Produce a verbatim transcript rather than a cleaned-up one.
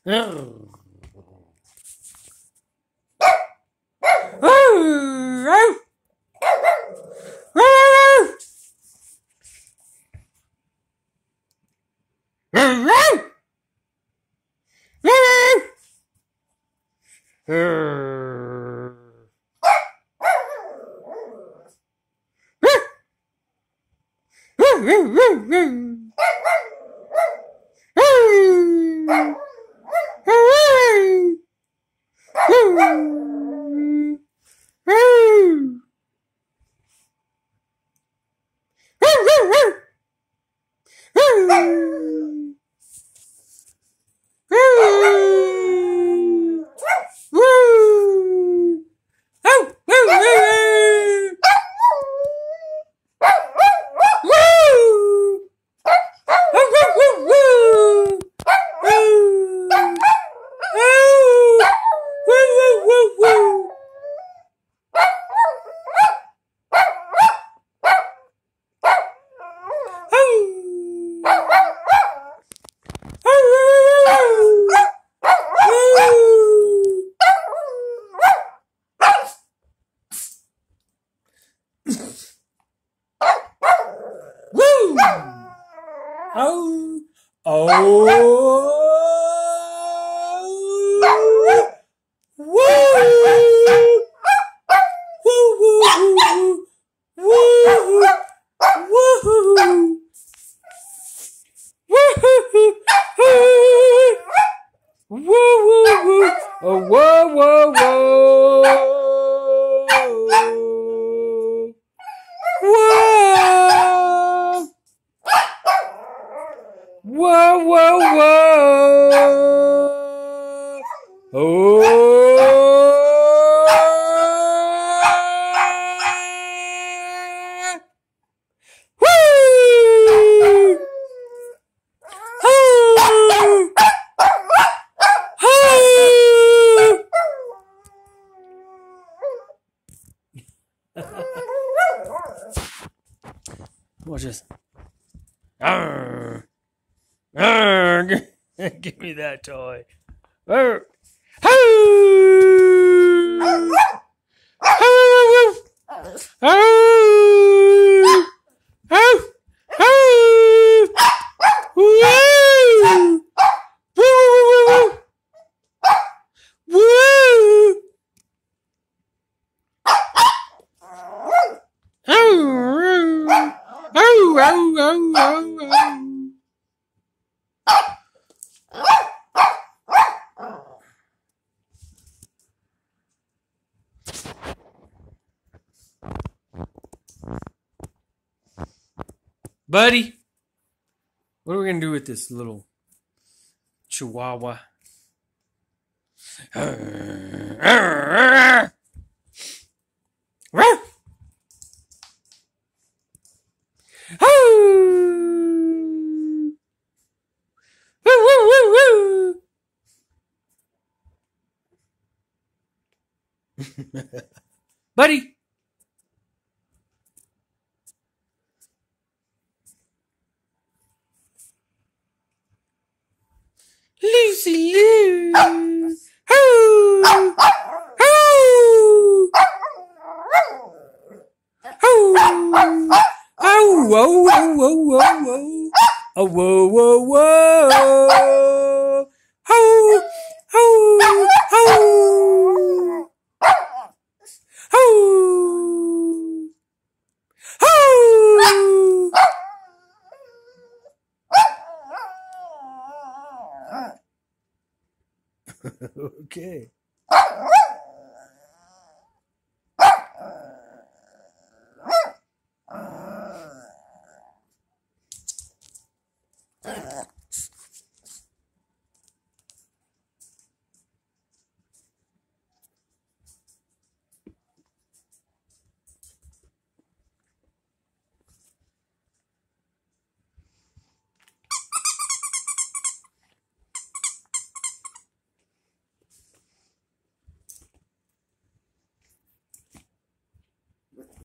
Oh, oh, woo, woo, woo, woo, woo, woo, woo, oh, whoa, whoa, whoa, whoa. Whoa, whoa, whoa. Oh. Woo. Oh. Oh. Watch this. Arr. Arr, give me that toy. Arr. Buddy, what are we going to do with this little chihuahua? Buddy. Lucy Lou. Hoo. Hoo. Hoo. Oh, whoa, whoa, whoa, whoa, whoa. Oh, whoa, whoa, whoa. Hoo. Hoo. Hoo. Hoo. Hoo. Okay.